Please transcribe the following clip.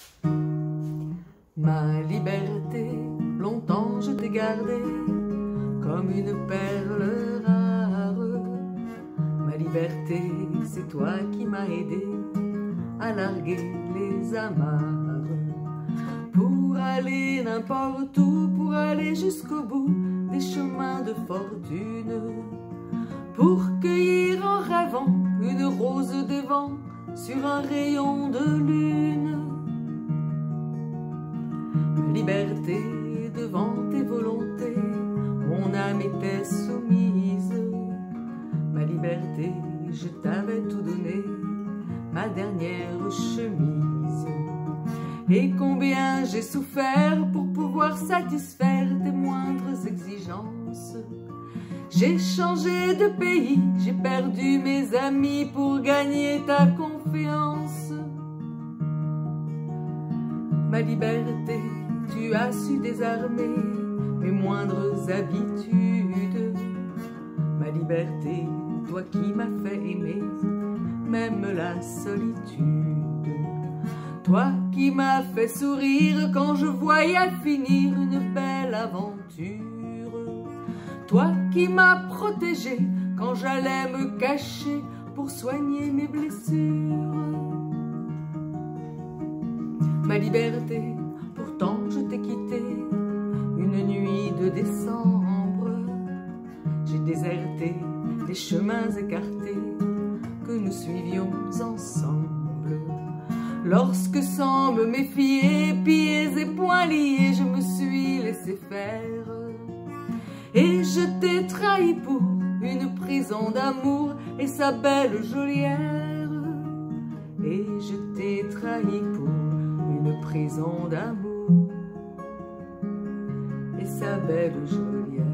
Ma liberté, longtemps je t'ai gardée comme une perle rare. Ma liberté, c'est toi qui m'as aidé à larguer les amarres. Pour aller n'importe où, pour aller jusqu'au bout des chemins de fortune, pour cueillir en rêvant une rose des vents sur un rayon de lune. Ma liberté devant tes volontés, mon âme était soumise. Ma liberté, je t'avais tout donné, ma dernière chemise. Et combien j'ai souffert pour pouvoir satisfaire tes moindres exigences. J'ai changé de pays, j'ai perdu mes amis pour gagner ta confiance. Ma liberté, tu as su désarmer mes moindres habitudes. Ma liberté, toi qui m'as fait aimer même la solitude. Toi qui m'as fait sourire quand je voyais finir une belle aventure. Toi qui m'as protégé quand j'allais me cacher pour soigner mes blessures. Ma liberté, pourtant je t'ai quitté une nuit de décembre. J'ai déserté les chemins écartés que nous suivions ensemble. Lorsque sans me méfier, pieds et poings liés, je me suis laissé faire. Et je t'ai trahi pour une prison d'amour et sa belle geôlière. Et je t'ai trahi pour une prison d'amour et sa belle geôlière.